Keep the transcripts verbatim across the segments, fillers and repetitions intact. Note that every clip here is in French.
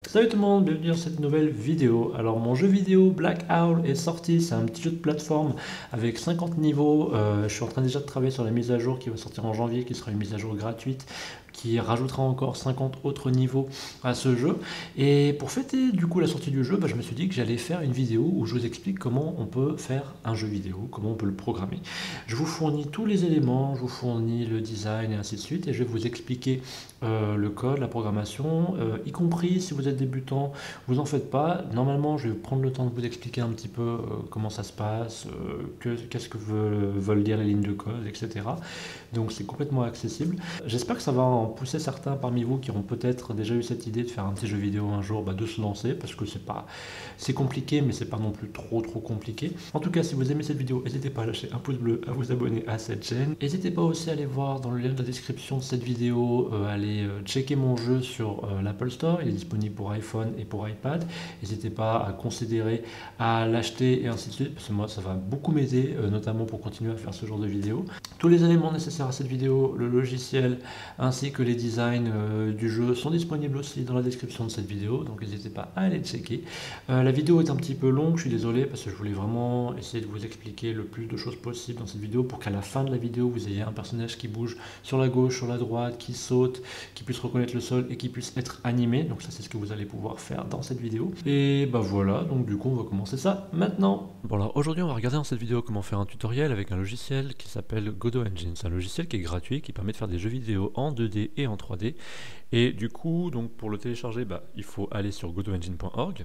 Salut tout le monde, bienvenue dans cette nouvelle vidéo. Alors mon jeu vidéo Black Owl est sorti, c'est un petit jeu de plateforme avec cinquante niveaux. Euh, je suis en train déjà de travailler sur la mise à jour qui va sortir en janvier, qui sera une mise à jour gratuite, qui rajoutera encore cinquante autres niveaux à ce jeu. Et pour fêter du coup la sortie du jeu, bah, je me suis dit que j'allais faire une vidéo où je vous explique comment on peut faire un jeu vidéo, comment on peut le programmer. Je vous fournis tous les éléments, je vous fournis le design et ainsi de suite, et je vais vous expliquer euh, le code, la programmation, euh, y compris si vous êtes débutant, vous en faites pas. Normalement, je vais prendre le temps de vous expliquer un petit peu euh, comment ça se passe, euh, que- qu'est-ce que veulent, veulent dire les lignes de code, et cetera. Donc c'est complètement accessible. J'espère que ça va en pousser certains parmi vous qui ont peut-être déjà eu cette idée de faire un petit jeu vidéo un jour, bah, de se lancer, parce que c'est pas, c'est compliqué, mais c'est pas non plus trop trop compliqué. En tout cas, si vous aimez cette vidéo, n'hésitez pas à lâcher un pouce bleu, à vous abonner à cette chaîne. N'hésitez pas aussi à aller voir dans le lien de la description de cette vidéo, euh, aller euh, checker mon jeu sur euh, l'Apple Store. Il est disponible pour iPhone et pour iPad. N'hésitez pas à considérer à l'acheter et ainsi de suite, parce que moi ça va beaucoup m'aider, euh, notamment pour continuer à faire ce genre de vidéo. Tous les éléments nécessaires à cette vidéo, le logiciel ainsi que les designs euh, du jeu sont disponibles aussi dans la description de cette vidéo, donc n'hésitez pas à aller checker. Euh, la vidéo est un petit peu longue, je suis désolé, parce que je voulais vraiment essayer de vous expliquer le plus de choses possible dans cette vidéo pour qu'à la fin de la vidéo vous ayez un personnage qui bouge sur la gauche, sur la droite, qui saute, qui puisse reconnaître le sol et qui puisse être animé. Donc ça c'est ce que vous allez pouvoir faire dans cette vidéo. Et bah voilà, donc du coup on va commencer ça maintenant. Bon alors aujourd'hui on va regarder dans cette vidéo comment faire un tutoriel avec un logiciel qui s'appelle Godot Engine. C'est un logiciel qui est gratuit, qui permet de faire des jeux vidéo en deux D et en trois D. Et du coup, donc pour le télécharger, bah, il faut aller sur godot engine point org.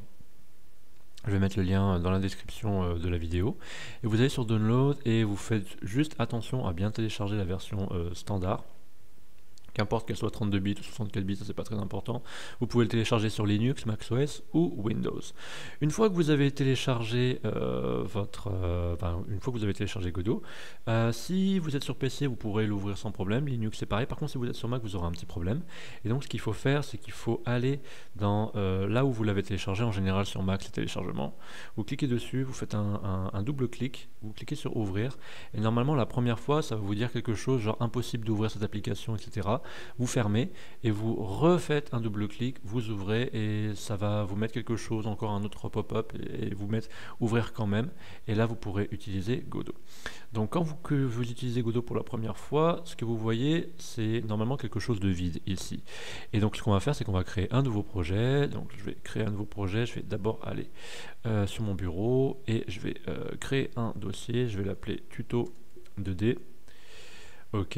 Je vais mettre le lien dans la description de la vidéo. Et vous allez sur Download et vous faites juste attention à bien télécharger la version euh, standard. Qu'importe qu'elle soit trente-deux bits ou soixante-quatre bits, ça c'est pas très important. Vous pouvez le télécharger sur Linux, macOS ou Windows. Une fois que vous avez téléchargé euh, votre, euh, enfin, une fois que vous avez téléchargé Godot, euh, si vous êtes sur P C, vous pourrez l'ouvrir sans problème. Linux c'est pareil. Par contre, si vous êtes sur Mac, vous aurez un petit problème. Et donc, ce qu'il faut faire, c'est qu'il faut aller dans euh, là où vous l'avez téléchargé. En général, sur Mac, c'est téléchargement. Vous cliquez dessus, vous faites un, un, un double clic, vous cliquez sur Ouvrir. Et normalement, la première fois, ça va vous dire quelque chose genre impossible d'ouvrir cette application, et cetera. Vous fermez et vous refaites un double clic, vous ouvrez et ça va vous mettre quelque chose, encore un autre pop-up et vous mettre ouvrir quand même, et là vous pourrez utiliser Godot. Donc quand vous, que vous utilisez Godot pour la première fois, ce que vous voyez c'est normalement quelque chose de vide ici, et donc ce qu'on va faire c'est qu'on va créer un nouveau projet. Donc je vais créer un nouveau projet, je vais d'abord aller euh, sur mon bureau et je vais euh, créer un dossier, je vais l'appeler tuto deux D. ok.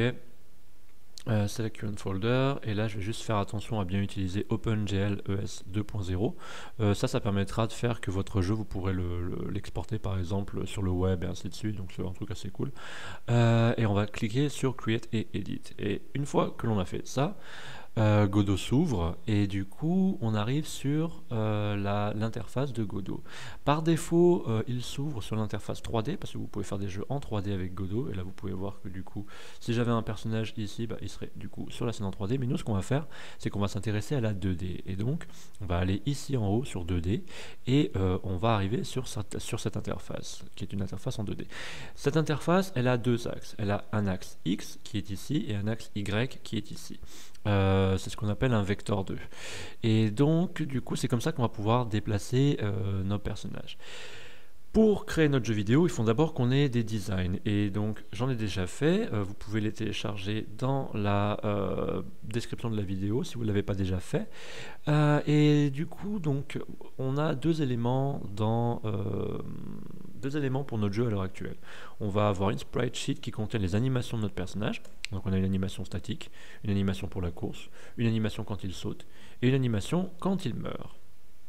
Euh, select current folder, et là je vais juste faire attention à bien utiliser OpenGL E S deux point zéro. Euh, ça, ça permettra de faire que votre jeu, vous pourrez l'exporter le, le, par exemple sur le web et ainsi de suite, donc c'est un truc assez cool. Euh, et on va cliquer sur Create et Edit. Et une fois que l'on a fait ça, Euh, Godot s'ouvre et du coup on arrive sur euh, l'interface de Godot. Par défaut euh, il s'ouvre sur l'interface trois D parce que vous pouvez faire des jeux en trois D avec Godot, et là vous pouvez voir que du coup si j'avais un personnage ici, bah, il serait du coup sur la scène en trois D. Mais nous ce qu'on va faire c'est qu'on va s'intéresser à la deux D, et donc on va aller ici en haut sur deux D et euh, on va arriver sur cette, sur cette interface qui est une interface en deux D. Cette interface elle a deux axes, elle a un axe X qui est ici et un axe Y qui est ici. Euh, c'est ce qu'on appelle un vecteur deux. Et donc, du coup, c'est comme ça qu'on va pouvoir déplacer euh, nos personnages. Pour créer notre jeu vidéo, il faut d'abord qu'on ait des designs. Et donc, j'en ai déjà fait. Euh, vous pouvez les télécharger dans la euh, description de la vidéo si vous ne l'avez pas déjà fait. Euh, et du coup, donc, on a deux éléments dans... Euh, deux éléments pour notre jeu à l'heure actuelle. On va avoir une sprite sheet qui contient les animations de notre personnage. Donc on a une animation statique, une animation pour la course, une animation quand il saute et une animation quand il meurt.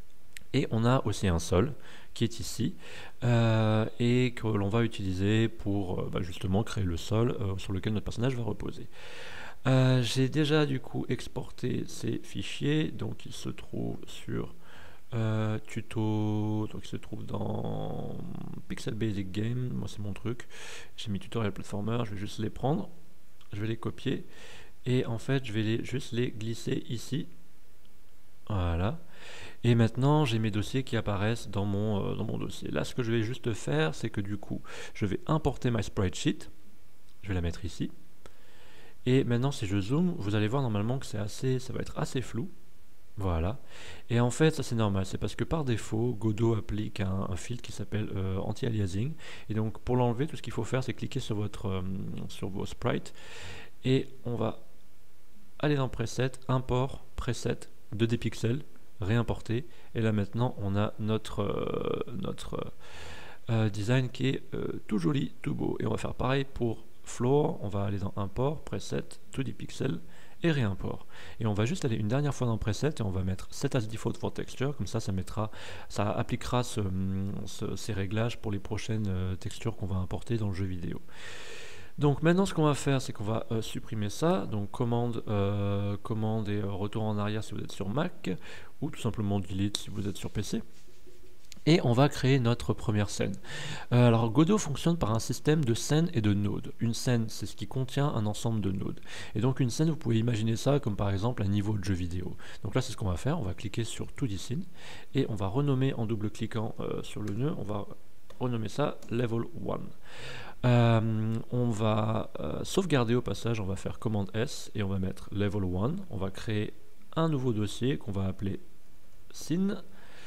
Et on a aussi un sol qui est ici euh, et que l'on va utiliser pour euh, bah, justement créer le sol euh, sur lequel notre personnage va reposer. Euh, J'ai déjà du coup exporté ces fichiers, donc ils se trouvent sur euh, tuto, donc il se trouve dans Pixel Basic Game, moi c'est mon truc, j'ai mis tutorial platformer, je vais juste les prendre, je vais les copier et en fait je vais les, juste les glisser ici, voilà. Et maintenant j'ai mes dossiers qui apparaissent dans mon, euh, dans mon dossier. Là ce que je vais juste faire c'est que du coup je vais importer ma sprite sheet, je vais la mettre ici, et maintenant si je zoome vous allez voir normalement que c'est assez, ça va être assez flou. Voilà. Et en fait, ça c'est normal, c'est parce que par défaut, Godot applique un, un filtre qui s'appelle euh, anti-aliasing. Et donc pour l'enlever, tout ce qu'il faut faire, c'est cliquer sur, votre, euh, sur vos sprites. Et on va aller dans Preset, Import, Preset, deux D pixels, réimporter. Et là maintenant, on a notre, euh, notre euh, design qui est euh, tout joli, tout beau. Et on va faire pareil pour Floor. On va aller dans Import, Preset, deux D pixels et réimport. Et on va juste aller une dernière fois dans Preset et on va mettre Set as Default for Texture. Comme ça, ça mettra, ça appliquera ce, ce, ces réglages pour les prochaines euh, textures qu'on va importer dans le jeu vidéo. Donc maintenant ce qu'on va faire, c'est qu'on va euh, supprimer ça, donc commande, euh, commande et euh, retour en arrière si vous êtes sur Mac, ou tout simplement delete si vous êtes sur P C. Et on va créer notre première scène. Euh, alors Godot fonctionne par un système de scènes et de nodes. Une scène, c'est ce qui contient un ensemble de nodes. Et donc une scène, vous pouvez imaginer ça comme par exemple un niveau de jeu vidéo. Donc là c'est ce qu'on va faire, on va cliquer sur deux D Scene, et on va renommer en double-cliquant euh, sur le nœud, on va renommer ça Level un. Euh, on va euh, sauvegarder au passage, on va faire commande S et on va mettre level un. On va créer un nouveau dossier qu'on va appeler scene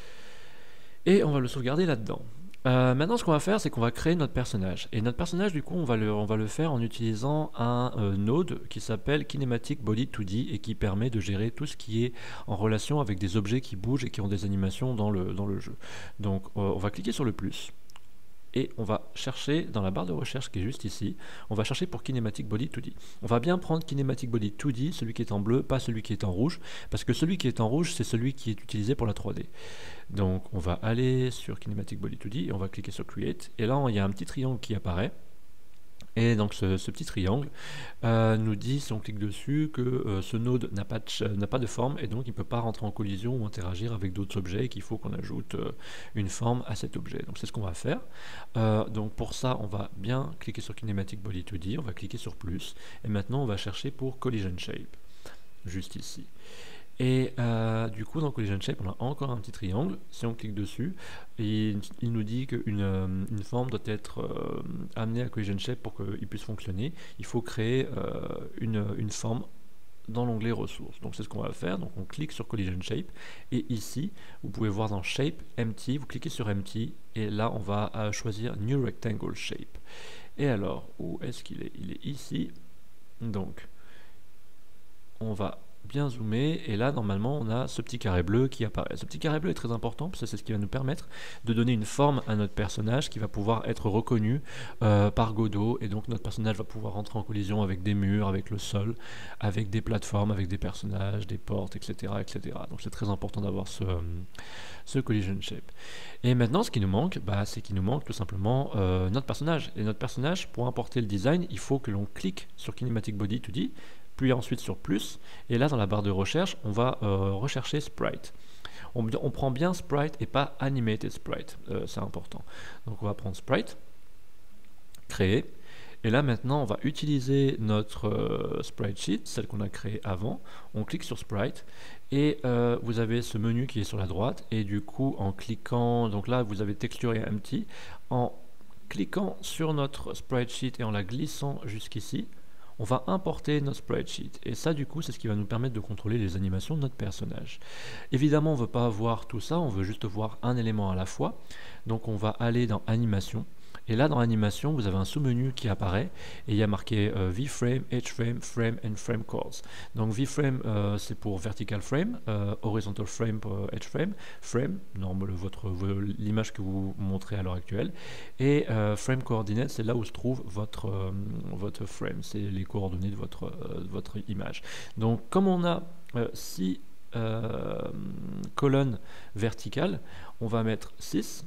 et on va le sauvegarder là-dedans. Euh, maintenant, ce qu'on va faire, c'est qu'on va créer notre personnage. Et notre personnage, du coup, on va le, on va le faire en utilisant un euh, node qui s'appelle Kinematic Body deux D et qui permet de gérer tout ce qui est en relation avec des objets qui bougent et qui ont des animations dans le, dans le jeu. Donc, euh, on va cliquer sur le plus. Et on va chercher dans la barre de recherche qui est juste ici, on va chercher pour Kinematic Body deux D. On va bien prendre Kinematic Body deux D, celui qui est en bleu, pas celui qui est en rouge, parce que celui qui est en rouge, c'est celui qui est utilisé pour la trois D. Donc on va aller sur Kinematic Body deux D et on va cliquer sur Create. Et là, il y a un petit triangle qui apparaît. Et donc ce, ce petit triangle euh, nous dit, si on clique dessus, que euh, ce node n'a pas, de, pas de forme et donc il ne peut pas rentrer en collision ou interagir avec d'autres objets et qu'il faut qu'on ajoute euh, une forme à cet objet. Donc c'est ce qu'on va faire. Euh, donc pour ça, on va bien cliquer sur Kinematic Body deux D, on va cliquer sur plus et maintenant on va chercher pour Collision Shape, juste ici. Et euh, du coup, dans Collision Shape, on a encore un petit triangle. Si on clique dessus, et il nous dit qu'une euh, une forme doit être euh, amenée à Collision Shape pour qu'il puisse fonctionner. Il faut créer euh, une, une forme dans l'onglet ressources. Donc c'est ce qu'on va faire. Donc on clique sur Collision Shape. Et ici, vous pouvez voir dans Shape, Empty, vous cliquez sur Empty. Et là, on va euh, choisir New Rectangle Shape. Et alors, où est-ce qu'il est? Il est ici. Donc, on va bien zoomer et là normalement on a ce petit carré bleu qui apparaît. Ce petit carré bleu est très important parce que c'est ce qui va nous permettre de donner une forme à notre personnage qui va pouvoir être reconnu euh, par Godot et donc notre personnage va pouvoir rentrer en collision avec des murs, avec le sol, avec des plateformes, avec des personnages, des portes, et cetera et cetera. Donc c'est très important d'avoir ce, ce collision shape. Et maintenant ce qui nous manque, bah, c'est qu'il nous manque tout simplement euh, notre personnage. Et notre personnage, pour importer le design, il faut que l'on clique sur Kinematic Body deux D, puis ensuite sur plus, et là dans la barre de recherche, on va euh, rechercher Sprite. On, on prend bien Sprite et pas Animated Sprite, euh, c'est important. Donc on va prendre Sprite, créer, et là maintenant on va utiliser notre euh, Sprite Sheet, celle qu'on a créée avant, on clique sur Sprite, et euh, vous avez ce menu qui est sur la droite, et du coup en cliquant, donc là vous avez Texture et Empty, en cliquant sur notre Sprite Sheet et en la glissant jusqu'ici, on va importer notre sprite sheet. Et ça, du coup, c'est ce qui va nous permettre de contrôler les animations de notre personnage. Évidemment, on ne veut pas voir tout ça, on veut juste voir un élément à la fois. Donc, on va aller dans Animation. Et là, dans Animation, vous avez un sous-menu qui apparaît et il y a marqué euh, V-Frame, H-Frame, Frame and Frame Calls. Donc V-Frame, euh, c'est pour Vertical Frame, euh, Horizontal Frame pour H-Frame, Frame, l'image que vous montrez à l'heure actuelle, et euh, Frame Coordinate, c'est là où se trouve votre, euh, votre frame, c'est les coordonnées de votre, euh, de votre image. Donc comme on a euh, six euh, colonnes verticales, on va mettre six.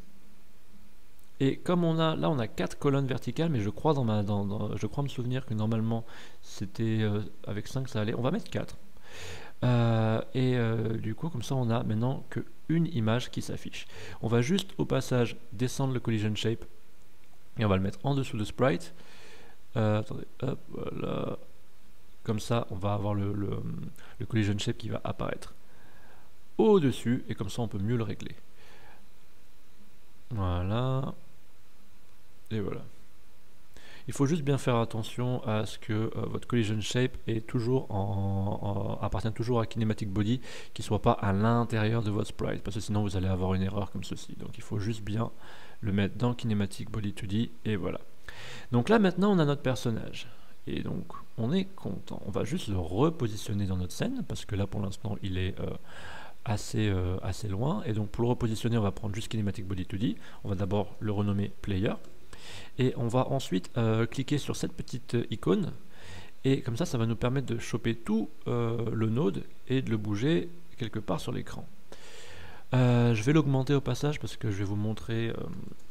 Et comme on a, là on a quatre colonnes verticales, mais je crois, dans ma, dans, dans, je crois me souvenir que normalement c'était euh, avec cinq ça allait, on va mettre quatre. Euh, et euh, du coup comme ça on a maintenant qu'une image qui s'affiche. On va juste au passage descendre le collision shape et on va le mettre en dessous de sprite. Euh, attendez, hop, voilà. Comme ça on va avoir le, le, le collision shape qui va apparaître au-dessus et comme ça on peut mieux le régler. Voilà. Et voilà. Il faut juste bien faire attention à ce que euh, votre collision shape est toujours en, en, appartient toujours à kinematic body, qui ne soit pas à l'intérieur de votre sprite, parce que sinon vous allez avoir une erreur comme ceci. Donc il faut juste bien le mettre dans kinematic body deux D, et voilà. Donc là maintenant on a notre personnage. Et donc on est content. On va juste le repositionner dans notre scène, parce que là pour l'instant il est euh, assez, euh, assez loin. Et donc pour le repositionner, on va prendre juste kinematic body deux D. On va d'abord le renommer player. Et on va ensuite euh, cliquer sur cette petite icône. Et comme ça, ça va nous permettre de choper tout euh, le node et de le bouger quelque part sur l'écran. Euh, je vais l'augmenter au passage parce que je vais vous montrer euh,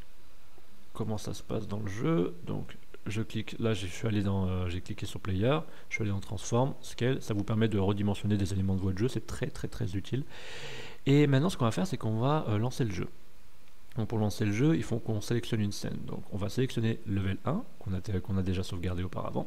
comment ça se passe dans le jeu. Donc je clique, là je suis allé dans, euh, j'ai cliqué sur player, je suis allé dans transform, scale, ça vous permet de redimensionner des éléments de votre jeu, c'est très très très utile. Et maintenant ce qu'on va faire, c'est qu'on va euh, lancer le jeu. Donc pour lancer le jeu, il faut qu'on sélectionne une scène. Donc on va sélectionner level un, qu'on a, qu'on a déjà sauvegardé auparavant.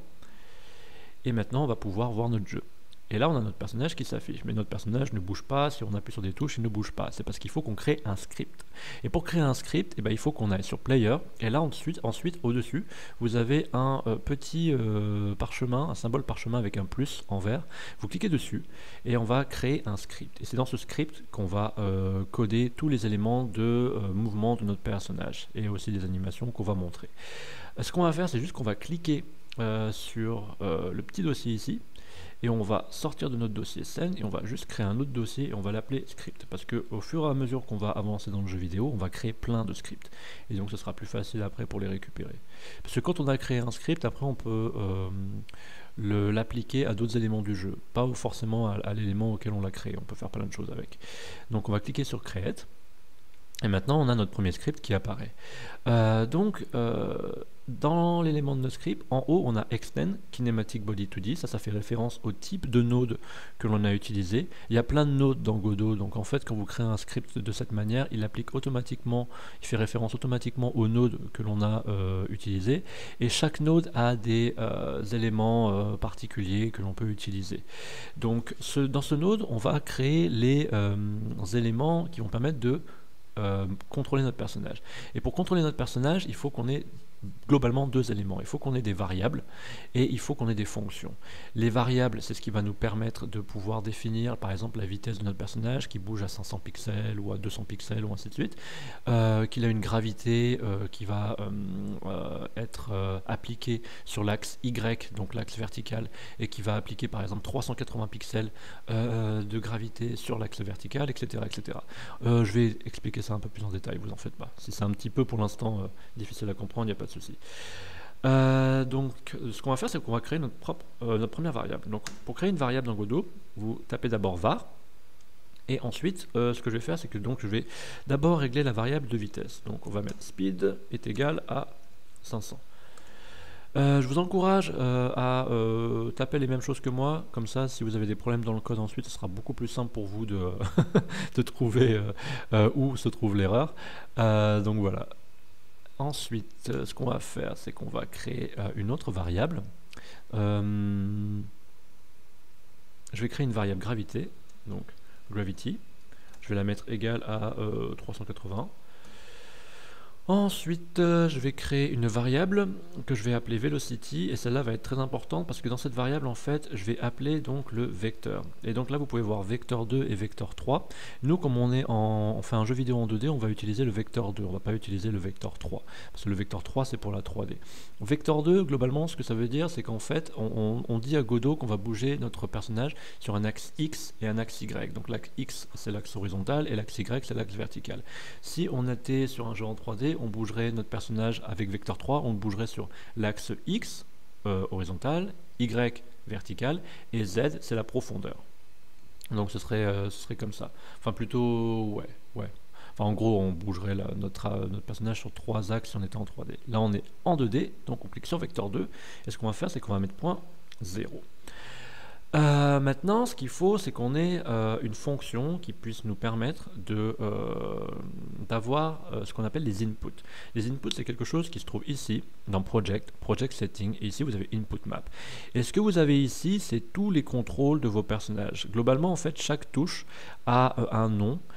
Et maintenant on va pouvoir voir notre jeu. Et là on a notre personnage qui s'affiche, mais notre personnage ne bouge pas. Si on appuie sur des touches, il ne bouge pas. C'est parce qu'il faut qu'on crée un script. Et pour créer un script, eh ben, il faut qu'on aille sur player, et là ensuite, ensuite au-dessus, vous avez un euh, petit euh, parchemin, un symbole parchemin avec un plus en vert. Vous cliquez dessus, et on va créer un script. Et c'est dans ce script qu'on va euh, coder tous les éléments de euh, mouvement de notre personnage, et aussi des animations qu'on va montrer. Ce qu'on va faire, c'est juste qu'on va cliquer euh, sur euh, le petit dossier ici, et on va sortir de notre dossier scène et on va juste créer un autre dossier et on va l'appeler script, parce que au fur et à mesure qu'on va avancer dans le jeu vidéo, on va créer plein de scripts et donc ce sera plus facile après pour les récupérer, parce que quand on a créé un script, après on peut euh, l'appliquer à d'autres éléments du jeu, pas forcément à, à l'élément auquel on l'a créé. On peut faire plein de choses avec. Donc on va cliquer sur create. Et maintenant, on a notre premier script qui apparaît. Euh, donc, euh, dans l'élément de notre script, en haut, on a extend kinematic body deux D. Ça, ça fait référence au type de node que l'on a utilisé. Il y a plein de nodes dans Godot. Donc, en fait, quand vous créez un script de cette manière, il applique automatiquement, il fait référence automatiquement au node que l'on a euh, utilisé. Et chaque node a des euh, éléments euh, particuliers que l'on peut utiliser. Donc, ce, dans ce node, on va créer les euh, éléments qui vont permettre de Euh, contrôler notre personnage. Et pour contrôler notre personnage, il faut qu'on ait globalement deux éléments. Il faut qu'on ait des variables et il faut qu'on ait des fonctions. Les variables, c'est ce qui va nous permettre de pouvoir définir par exemple la vitesse de notre personnage qui bouge à cinq cents pixels ou à deux cents pixels ou ainsi de suite, euh, qu'il a une gravité euh, qui va euh, euh, être euh, appliquée sur l'axe Y, donc l'axe vertical, et qui va appliquer par exemple trois cent quatre-vingts pixels euh, de gravité sur l'axe vertical, et cetera et cetera. Euh, je vais expliquer ça un peu plus en détail, vous en faites pas. Si c'est un petit peu pour l'instant euh, difficile à comprendre, il n'y a pas de souci. Euh, donc ce qu'on va faire, c'est qu'on va créer notre propre euh, notre première variable. Donc pour créer une variable dans Godot, vous tapez d'abord var, et ensuite euh, ce que je vais faire, c'est que donc je vais d'abord régler la variable de vitesse. Donc on va mettre speed est égal à cinq cents. Euh, je vous encourage euh, à euh, taper les mêmes choses que moi, comme ça si vous avez des problèmes dans le code ensuite, ce sera beaucoup plus simple pour vous de, de trouver euh, euh, où se trouve l'erreur. Euh, donc voilà. Ensuite, euh, ce qu'on va faire, c'est qu'on va créer euh, une autre variable. Euh, je vais créer une variable gravité, donc gravity. Je vais la mettre égale à euh, trois cent quatre-vingts. Ensuite, euh, je vais créer une variable que je vais appeler velocity, et celle-là va être très importante parce que dans cette variable, en fait, je vais appeler donc le vecteur. Et donc là, vous pouvez voir vecteur deux et vecteur trois. Nous, comme on est en, on fait un jeu vidéo en deux D, on va utiliser le vecteur deux, on ne va pas utiliser le vecteur trois, parce que le vecteur trois, c'est pour la trois D. Vecteur deux, globalement, ce que ça veut dire, c'est qu'en fait, on, on, on dit à Godot qu'on va bouger notre personnage sur un axe X et un axe Y. Donc l'axe X, c'est l'axe horizontal, et l'axe Y, c'est l'axe vertical. Si on était sur un jeu en trois D, on bougerait notre personnage avec vecteur trois, on le bougerait sur l'axe X euh, horizontal, Y vertical, et Z c'est la profondeur. Donc ce serait, euh, ce serait comme ça. Enfin plutôt, ouais, ouais. Enfin en gros on bougerait la, notre, euh, notre personnage sur trois axes si on était en trois D. Là on est en deux D, donc on clique sur vecteur deux, et ce qu'on va faire c'est qu'on va mettre point zéro. Euh, maintenant, ce qu'il faut, c'est qu'on ait euh, une fonction qui puisse nous permettre de, euh, d'avoir euh, ce qu'on appelle les inputs. Les inputs, c'est quelque chose qui se trouve ici, dans Project, Project Setting, et ici vous avez Input Map. Et ce que vous avez ici, c'est tous les contrôles de vos personnages. Globalement, en fait, chaque touche a euh, un nom,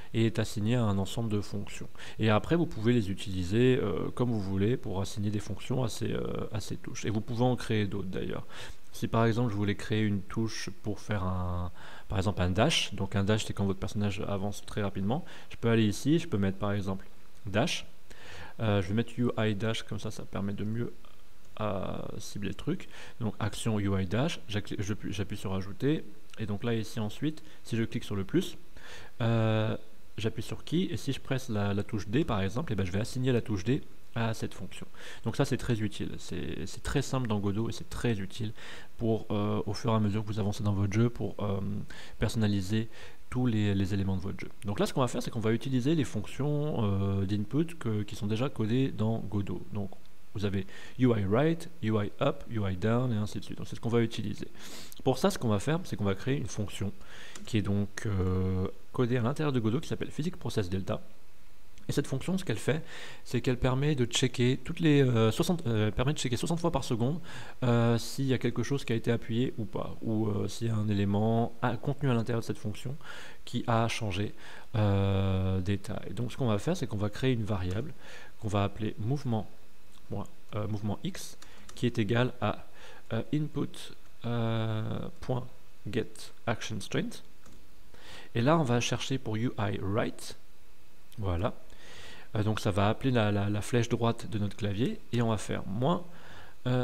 et est assigné à un ensemble de fonctions. Et après, vous pouvez les utiliser euh, comme vous voulez pour assigner des fonctions à ces, euh, à ces touches. Et vous pouvez en créer d'autres d'ailleurs. Si par exemple je voulais créer une touche pour faire un, par exemple un dash, donc un dash c'est quand votre personnage avance très rapidement, je peux aller ici, je peux mettre par exemple dash, euh, je vais mettre U I dash, comme ça ça permet de mieux à cibler le truc. Donc action U I dash, j'appuie sur ajouter, et donc là ici ensuite, si je clique sur le plus, euh, j'appuie sur key, et si je presse la, la touche D par exemple, et ben je vais assigner la touche D à cette fonction. Donc ça c'est très utile, c'est très simple dans Godot et c'est très utile pour euh, au fur et à mesure que vous avancez dans votre jeu pour euh, personnaliser tous les, les éléments de votre jeu. Donc là ce qu'on va faire c'est qu'on va utiliser les fonctions euh, d'input qui sont déjà codées dans Godot. Donc vous avez U I right, U I up, U I down et ainsi de suite. Donc c'est ce qu'on va utiliser. Pour ça ce qu'on va faire c'est qu'on va créer une fonction qui est donc euh, codée à l'intérieur de Godot qui s'appelle PhysicProcessDelta. Et cette fonction, ce qu'elle fait, c'est qu'elle permet de checker toutes les euh, soixante, euh, permet de checker soixante fois par seconde euh, s'il y a quelque chose qui a été appuyé ou pas, ou euh, s'il y a un élément à, contenu à l'intérieur de cette fonction qui a changé euh, d'état. Et donc, ce qu'on va faire, c'est qu'on va créer une variable qu'on va appeler mouvement, bon, euh, mouvement x, qui est égal à euh, input euh, point get action strength. Et là, on va chercher pour U I right, voilà. Euh, donc ça va appeler la, la, la flèche droite de notre clavier et on va faire moins euh,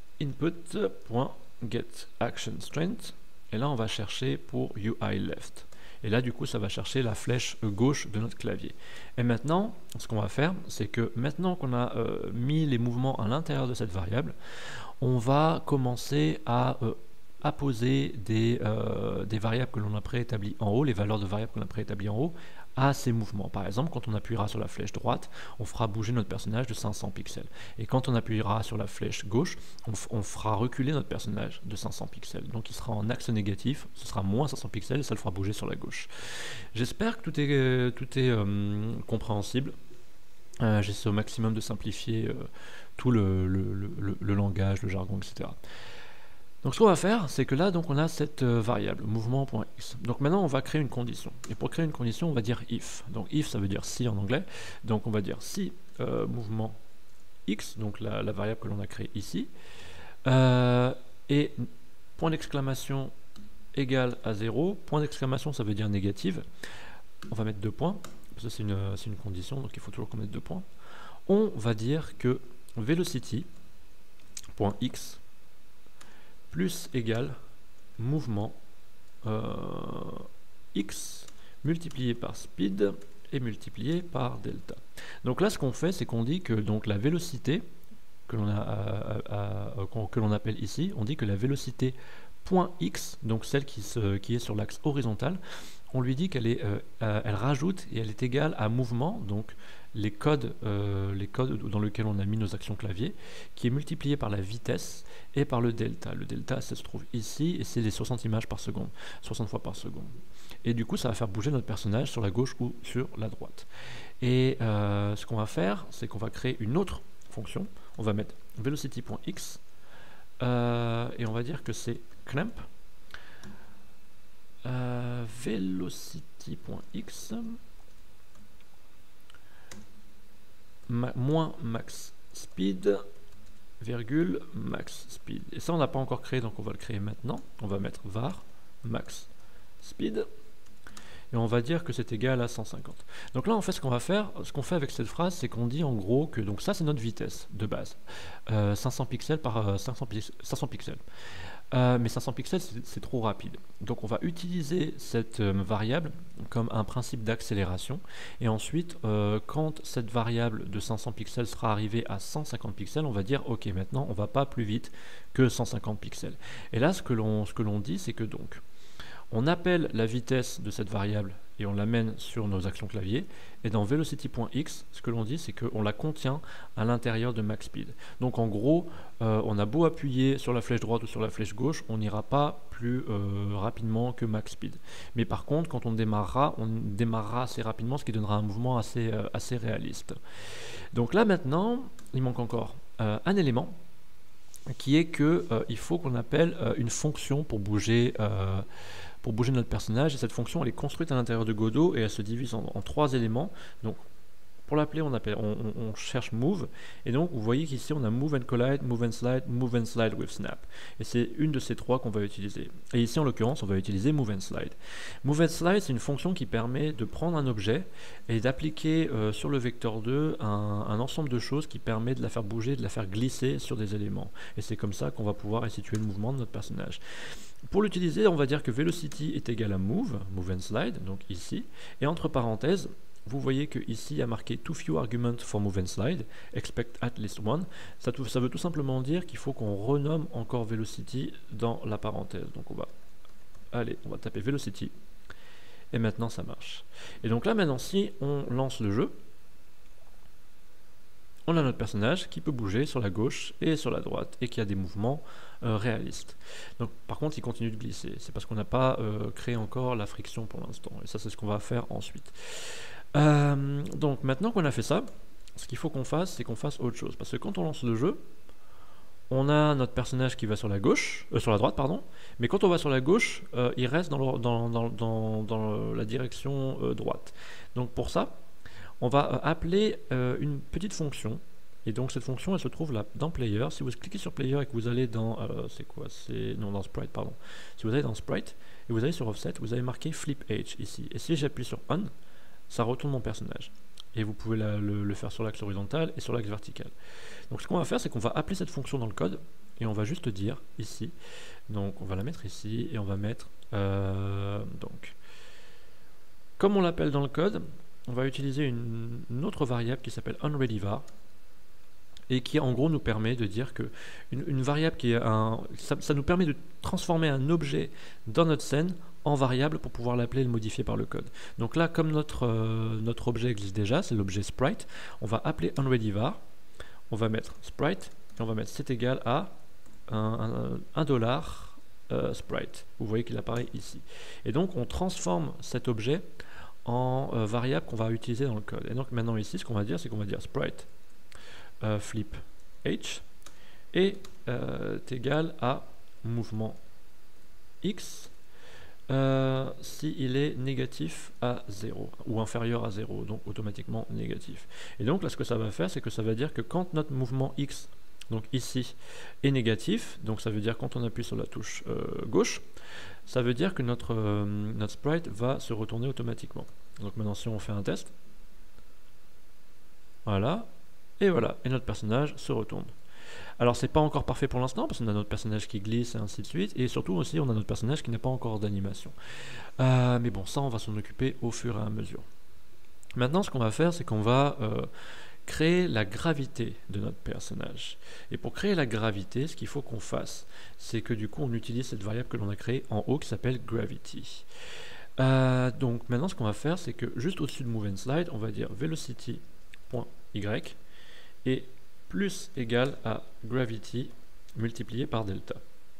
input.getActionStrength et là on va chercher pour U I left. Et là du coup ça va chercher la flèche gauche de notre clavier. Et maintenant ce qu'on va faire c'est que maintenant qu'on a euh, mis les mouvements à l'intérieur de cette variable, on va commencer à euh, apposer des, euh, des variables que l'on a préétablies en haut, les valeurs de variables qu'on a préétablies en haut, à ces mouvements. Par exemple, quand on appuiera sur la flèche droite, on fera bouger notre personnage de cinq cents pixels. Et quand on appuiera sur la flèche gauche, on, on fera reculer notre personnage de cinq cents pixels. Donc il sera en axe négatif, ce sera moins cinq cents pixels et ça le fera bouger sur la gauche. J'espère que tout est, euh, tout est euh, compréhensible. Euh, J'essaie au maximum de simplifier euh, tout le, le, le, le langage, le jargon, et cetera. Donc ce qu'on va faire, c'est que là, donc, on a cette euh, variable, mouvement.x. Donc maintenant, on va créer une condition. Et pour créer une condition, on va dire if. Donc if, ça veut dire si en anglais. Donc on va dire si euh, mouvement x, donc la, la variable que l'on a créée ici, euh, et point d'exclamation égale à zéro. Point d'exclamation, ça veut dire négative. On va mettre deux points, parce que c'est une, c'est une condition, donc il faut toujours qu'on mette deux points. On va dire que velocity.x plus égale mouvement euh, x multiplié par speed et multiplié par delta. Donc là ce qu'on fait c'est qu'on dit que donc la vélocité que l'on a à, à, à, que l'on appelle ici, on dit que la vélocité point x, donc celle qui, se, qui est sur l'axe horizontal, on lui dit qu'elle est, euh, euh, elle rajoute et elle est égale à mouvement, donc les codes, euh, les codes dans lesquels on a mis nos actions clavier, qui est multiplié par la vitesse et par le delta. Le delta, ça se trouve ici, et c'est les soixante images par seconde, soixante fois par seconde. Et du coup, ça va faire bouger notre personnage sur la gauche ou sur la droite. Et euh, ce qu'on va faire, c'est qu'on va créer une autre fonction. On va mettre velocity.x, euh, et on va dire que c'est clamp, euh, velocity.x, Ma moins max speed, virgule max speed. Et ça on n'a pas encore créé, donc on va le créer maintenant. On va mettre var max speed et on va dire que c'est égal à cent cinquante. Donc là en fait ce qu'on va faire, ce qu'on fait avec cette phrase, c'est qu'on dit en gros que donc ça c'est notre vitesse de base, euh, cinq cents pixels par euh, cinq cents, cinq cents pixels. Euh, mais cinq cents pixels c'est trop rapide, donc on va utiliser cette euh, variable comme un principe d'accélération et ensuite euh, quand cette variable de cinq cents pixels sera arrivée à cent cinquante pixels, on va dire ok, maintenant on va pas plus vite que cent cinquante pixels. Et là ce que l'on ce que l'on dit c'est que donc on appelle la vitesse de cette variable et on l'amène sur nos actions clavier, et dans velocity.x, ce que l'on dit c'est qu'on la contient à l'intérieur de max speed. Donc en gros, euh, on a beau appuyer sur la flèche droite ou sur la flèche gauche, on n'ira pas plus euh, rapidement que max speed. Mais par contre, quand on démarrera, on démarrera assez rapidement, ce qui donnera un mouvement assez, euh, assez réaliste. Donc là maintenant, il manque encore euh, un élément, qui est que euh, il faut qu'on appelle euh, une fonction pour bouger euh, pour bouger notre personnage. Et cette fonction, elle est construite à l'intérieur de Godot et elle se divise en, en trois éléments. Donc, pour l'appeler, on, appelle, on, on, on cherche move, et donc vous voyez qu'ici on a move and collide, move and slide, move and slide with snap. Et c'est une de ces trois qu'on va utiliser. Et ici en l'occurrence, on va utiliser move and slide. Move and slide, c'est une fonction qui permet de prendre un objet et d'appliquer euh, sur le vecteur deux un, un ensemble de choses qui permet de la faire bouger, de la faire glisser sur des éléments. Et c'est comme ça qu'on va pouvoir situer le mouvement de notre personnage. Pour l'utiliser, on va dire que velocity est égal à move, move and slide, donc ici, et entre parenthèses, vous voyez que ici il y a marqué too few arguments for move and slide, expect at least one. Ça, tout, ça veut tout simplement dire qu'il faut qu'on renomme encore velocity dans la parenthèse. Donc on va, allez, on va taper velocity, et maintenant ça marche. Et donc là maintenant, si on lance le jeu, on a notre personnage qui peut bouger sur la gauche et sur la droite, et qui a des mouvements euh, réalistes. Donc par contre il continue de glisser, c'est parce qu'on n'a pas euh, créé encore la friction pour l'instant, et ça c'est ce qu'on va faire ensuite. Euh, donc maintenant qu'on a fait ça, ce qu'il faut qu'on fasse, c'est qu'on fasse autre chose. Parce que quand on lance le jeu, on a notre personnage qui va sur la gauche, euh, sur la droite, pardon. Mais quand on va sur la gauche, euh, il reste dans, le, dans, dans, dans, dans la direction euh, droite. Donc pour ça, on va euh, appeler euh, une petite fonction. Et donc cette fonction, elle se trouve là dans Player. Si vous cliquez sur Player et que vous allez dans, euh, c'est quoi, c'est non dans Sprite, pardon. Si vous allez dans Sprite et vous allez sur Offset, vous avez marqué Flip H ici. Et si j'appuie sur On, ça retourne mon personnage. Et vous pouvez la, le, le faire sur l'axe horizontal et sur l'axe vertical. Donc ce qu'on va faire, c'est qu'on va appeler cette fonction dans le code, et on va juste dire ici, donc on va la mettre ici, et on va mettre, euh, donc, comme on l'appelle dans le code, on va utiliser une, une autre variable qui s'appelle onReadyVar, et qui en gros nous permet de dire que une, une variable qui est un, ça, ça nous permet de transformer un objet dans notre scène en variable pour pouvoir l'appeler et le modifier par le code. Donc là, comme notre, euh, notre objet existe déjà, c'est l'objet sprite, on va appeler onReadyVar, on va mettre sprite, et on va mettre c'est égal à un dollar euh, sprite. Vous voyez qu'il apparaît ici. Et donc on transforme cet objet en euh, variable qu'on va utiliser dans le code. Et donc maintenant ici, ce qu'on va dire, c'est qu'on va dire sprite euh, flip h et euh, est égal à mouvement x Euh, si il est négatif à zéro ou inférieur à zéro, donc automatiquement négatif. Et donc là ce que ça va faire, c'est que ça va dire que quand notre mouvement X, donc ici, est négatif, donc ça veut dire quand on appuie sur la touche euh, gauche, ça veut dire que notre, euh, notre sprite va se retourner automatiquement. Donc maintenant si on fait un test, voilà, et voilà, et notre personnage se retourne. Alors c'est pas encore parfait pour l'instant parce qu'on a notre personnage qui glisse et ainsi de suite, et surtout aussi on a notre personnage qui n'a pas encore d'animation. Euh, mais bon, ça on va s'en occuper au fur et à mesure. Maintenant ce qu'on va faire, c'est qu'on va euh, créer la gravité de notre personnage. Et pour créer la gravité, ce qu'il faut qu'on fasse, c'est que du coup on utilise cette variable que l'on a créée en haut qui s'appelle gravity. Euh, donc maintenant ce qu'on va faire, c'est que juste au-dessus de move and slide, on va dire velocity.y et plus égal à gravity multiplié par delta.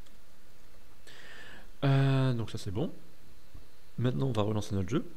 Euh, donc ça c'est bon. Maintenant on va relancer notre jeu.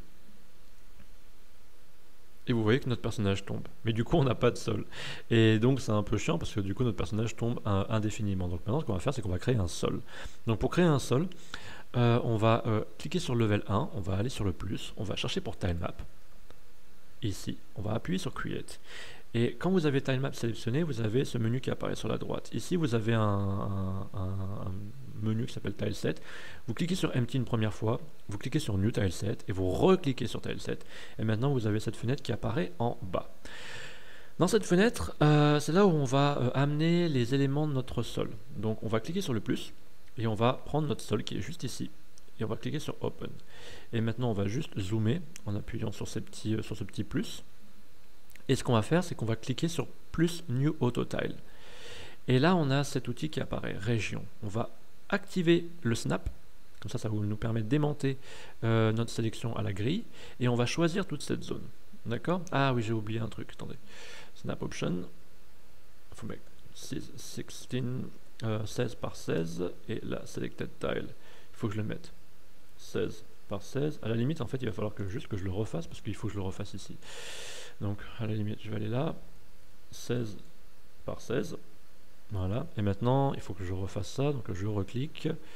Et vous voyez que notre personnage tombe. Mais du coup on n'a pas de sol. Et donc c'est un peu chiant parce que du coup notre personnage tombe euh, indéfiniment. Donc maintenant ce qu'on va faire, c'est qu'on va créer un sol. Donc pour créer un sol, euh, on va euh, cliquer sur level un, on va aller sur le plus, on va chercher pour tilemap. Ici, on va appuyer sur create. Et quand vous avez tilemap sélectionné, vous avez ce menu qui apparaît sur la droite. Ici, vous avez un, un, un menu qui s'appelle tileset. Vous cliquez sur empty une première fois, vous cliquez sur new tileset et vous recliquez sur tileset. Et maintenant, vous avez cette fenêtre qui apparaît en bas. Dans cette fenêtre, euh, c'est là où on va euh, amener les éléments de notre sol. Donc, on va cliquer sur le plus et on va prendre notre sol qui est juste ici. Et on va cliquer sur open. Et maintenant, on va juste zoomer en appuyant sur, ces petits, euh, sur ce petit plus. Et ce qu'on va faire, c'est qu'on va cliquer sur plus New Auto Tile. Et là, on a cet outil qui apparaît, Région. On va activer le snap, comme ça, ça va nous permettre d'aimanter euh, notre sélection à la grille. Et on va choisir toute cette zone. D'accord? Ah oui, j'ai oublié un truc, attendez. Snap Option. Il faut mettre seize, euh, seize par seize. Et là, Selected Tile. Il faut que je le mette. seize par seize. À la limite, en fait, il va falloir que juste que je le refasse, parce qu'il faut que je le refasse ici. Donc à la limite je vais aller là, seize par seize, voilà, et maintenant il faut que je refasse ça, donc je reclique,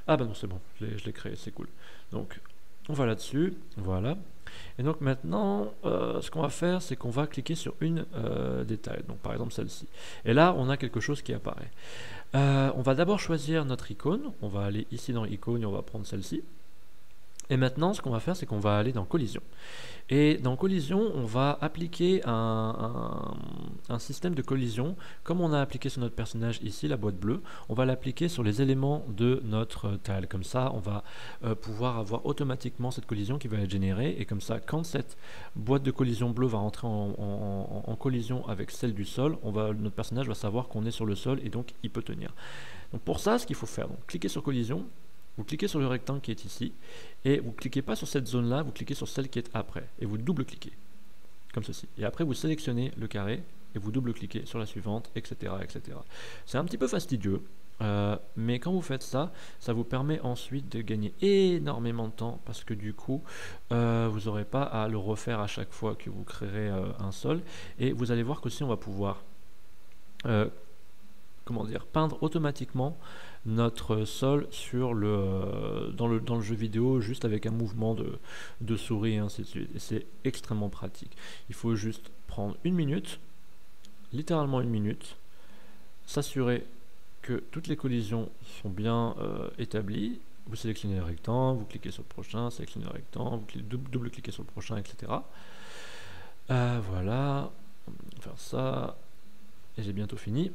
Ah bah non, c'est bon, je l'ai créé, c'est cool. Donc, on va là-dessus, voilà. Et donc maintenant, euh, ce qu'on va faire, c'est qu'on va cliquer sur une euh, des tiles, donc par exemple celle-ci. Et là, on a quelque chose qui apparaît. Euh, on va d'abord choisir notre icône, on va aller ici dans icône et on va prendre celle-ci. Et maintenant, ce qu'on va faire, c'est qu'on va aller dans collision. Et dans collision, on va appliquer un, un, un système de collision, comme on a appliqué sur notre personnage ici, la boîte bleue, on va l'appliquer sur les éléments de notre tile. Comme ça, on va euh, pouvoir avoir automatiquement cette collision qui va être générée, et comme ça, quand cette boîte de collision bleue va rentrer en, en, en, en collision avec celle du sol, on va, notre personnage va savoir qu'on est sur le sol, et donc il peut tenir. Donc pour ça, ce qu'il faut faire, donc, cliquez sur collision, vous cliquez sur le rectangle qui est ici, et vous ne cliquez pas sur cette zone-là, vous cliquez sur celle qui est après, et vous double-cliquez, comme ceci. Et après, vous sélectionnez le carré, et vous double-cliquez sur la suivante, et cetera et cetera. C'est un petit peu fastidieux, euh, mais quand vous faites ça, ça vous permet ensuite de gagner énormément de temps, parce que du coup, euh, vous n'aurez pas à le refaire à chaque fois que vous créerez euh, un sol, et vous allez voir qu'aussi on va pouvoir euh, comment dire, peindre automatiquement notre sol sur le, euh, dans, le, dans le jeu vidéo juste avec un mouvement de, de souris et ainsi de suite. Et c'est extrêmement pratique. Il faut juste prendre une minute, littéralement une minute, s'assurer que toutes les collisions sont bien euh, établies. Vous sélectionnez le rectangle, vous cliquez sur le prochain, sélectionnez le rectangle, vous double-cliquez sur le prochain, et cetera. Euh, voilà, on va faire ça, et j'ai bientôt fini.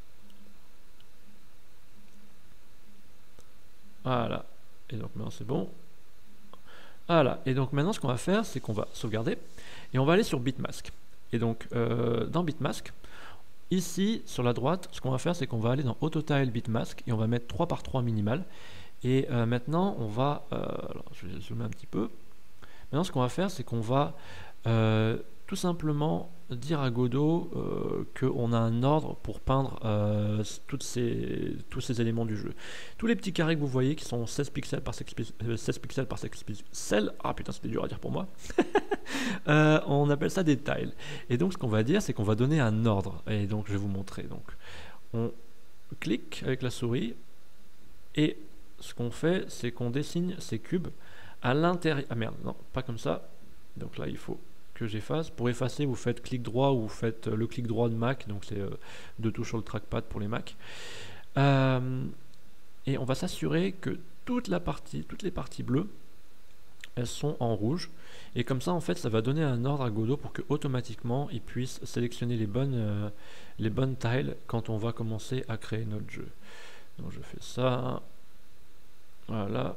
Voilà, et donc maintenant c'est bon. Voilà, et donc maintenant ce qu'on va faire, c'est qu'on va sauvegarder, et on va aller sur Bitmask. Et donc euh, dans Bitmask, ici sur la droite, ce qu'on va faire, c'est qu'on va aller dans Autotile Bitmask, et on va mettre trois par trois minimal. Et euh, maintenant on va, euh, alors je vais zoomer un petit peu, maintenant ce qu'on va faire, c'est qu'on va euh, tout simplement dire à Godot euh, qu'on a un ordre pour peindre euh, toutes ces, tous ces éléments du jeu. Tous les petits carrés que vous voyez qui sont seize pixels par seize pixels par seize pixels, ah putain c'était dur à dire pour moi, euh, on appelle ça des tiles. Et donc ce qu'on va dire, c'est qu'on va donner un ordre. Et donc je vais vous montrer. Donc on clique avec la souris et ce qu'on fait, c'est qu'on dessine ces cubes à l'intérieur. Ah merde, non, pas comme ça. Donc là il faut que j'efface. Pour effacer, vous faites clic droit ou vous faites le clic droit de Mac, donc c'est euh, deux touches sur le trackpad pour les Mac. Euh, et on va s'assurer que toute la partie, toutes les parties bleues, elles sont en rouge. Et comme ça, en fait, ça va donner un ordre à Godot pour que automatiquement il puisse sélectionner les bonnes, euh, les bonnes tiles quand on va commencer à créer notre jeu. Donc je fais ça. Voilà.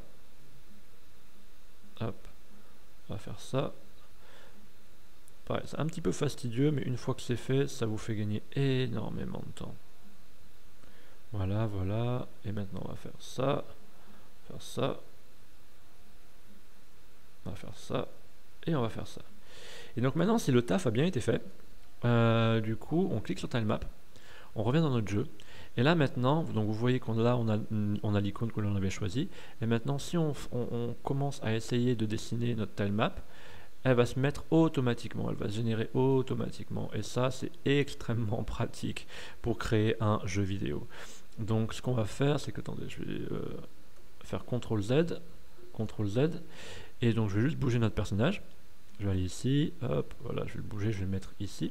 Hop. On va faire ça. Pareil, c'est un petit peu fastidieux, mais une fois que c'est fait, ça vous fait gagner énormément de temps. Voilà, voilà. Et maintenant, on va faire ça. Faire ça. On va faire ça. Et on va faire ça. Et donc maintenant, si le taf a bien été fait, euh, du coup, on clique sur Tilemap. On revient dans notre jeu. Et là maintenant, donc vous voyez qu'on là on a, on a l'icône que l'on avait choisie. Et maintenant, si on, on, on commence à essayer de dessiner notre tilemap, elle va se mettre automatiquement, elle va se générer automatiquement. Et ça, c'est extrêmement pratique pour créer un jeu vidéo. Donc ce qu'on va faire, c'est que, attendez, je vais euh, faire contrôle Z, contrôle Z, et donc je vais juste bouger notre personnage. Je vais aller ici, hop, voilà, je vais le bouger, je vais le mettre ici.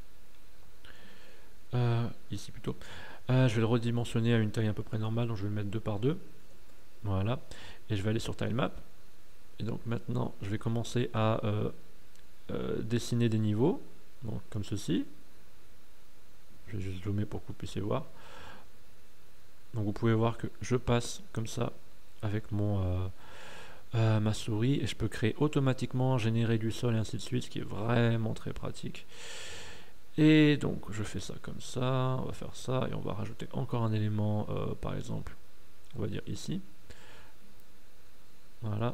Euh, ici plutôt. Euh, je vais le redimensionner à une taille à peu près normale, donc je vais le mettre deux par deux. Voilà. Et je vais aller sur Tilemap. Et donc maintenant, je vais commencer à euh, euh, dessiner des niveaux, donc comme ceci. Je vais juste zoomer pour que vous puissiez voir. Donc vous pouvez voir que je passe comme ça avec mon euh, euh, ma souris et je peux créer automatiquement, générer du sol et ainsi de suite, ce qui est vraiment très pratique. Et donc je fais ça comme ça, on va faire ça et on va rajouter encore un élément, euh, par exemple, on va dire ici. Voilà.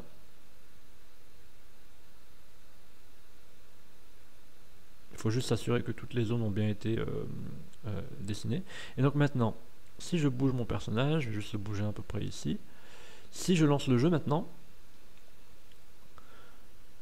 Il faut juste s'assurer que toutes les zones ont bien été euh, euh, dessinées. Et donc maintenant, si je bouge mon personnage, je vais juste le bouger à peu près ici. Si je lance le jeu maintenant,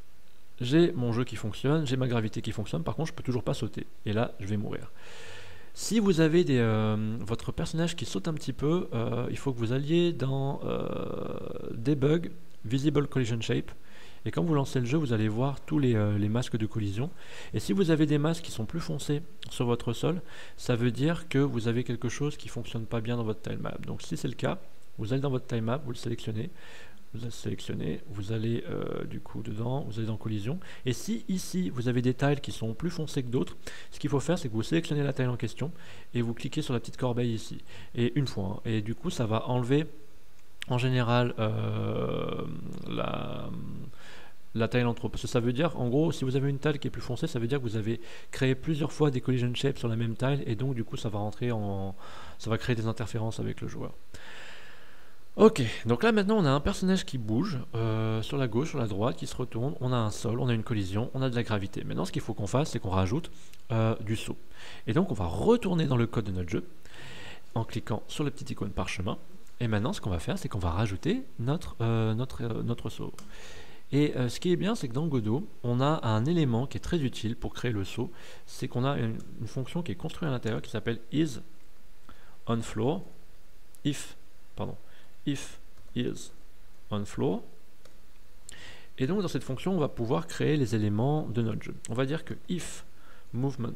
j'ai mon jeu qui fonctionne, j'ai ma gravité qui fonctionne, par contre je peux toujours pas sauter. Et là, je vais mourir. Si vous avez des, euh, votre personnage qui saute un petit peu, euh, il faut que vous alliez dans euh, Debug, Visible Collision Shape. Et quand vous lancez le jeu, vous allez voir tous les, euh, les masques de collision. Et si vous avez des masques qui sont plus foncés sur votre sol, ça veut dire que vous avez quelque chose qui ne fonctionne pas bien dans votre tilemap. Donc si c'est le cas, vous allez dans votre tilemap, vous le sélectionnez, vous le sélectionnez, vous allez euh, du coup dedans, vous allez dans collision. Et si ici vous avez des tiles qui sont plus foncés que d'autres, ce qu'il faut faire c'est que vous sélectionnez la tile en question et vous cliquez sur la petite corbeille ici. Et une fois, hein, et du coup ça va enlever en général euh, la... la tile en trop, parce que ça veut dire, en gros, si vous avez une tile qui est plus foncée, ça veut dire que vous avez créé plusieurs fois des collision shapes sur la même tile, et donc du coup ça va rentrer en, ça va créer des interférences avec le joueur. Ok, donc là maintenant on a un personnage qui bouge euh, sur la gauche, sur la droite, qui se retourne, on a un sol, on a une collision, on a de la gravité. Maintenant ce qu'il faut qu'on fasse, c'est qu'on rajoute euh, du saut. Et donc on va retourner dans le code de notre jeu, en cliquant sur la petite icône parchemin, et maintenant ce qu'on va faire, c'est qu'on va rajouter notre, euh, notre, euh, notre saut. Et euh, ce qui est bien, c'est que dans Godot, on a un élément qui est très utile pour créer le saut, c'est qu'on a une, une fonction qui est construite à l'intérieur qui s'appelle is on floor, if, pardon, if is on floor. Et donc dans cette fonction, on va pouvoir créer les éléments de notre jeu. On va dire que if movement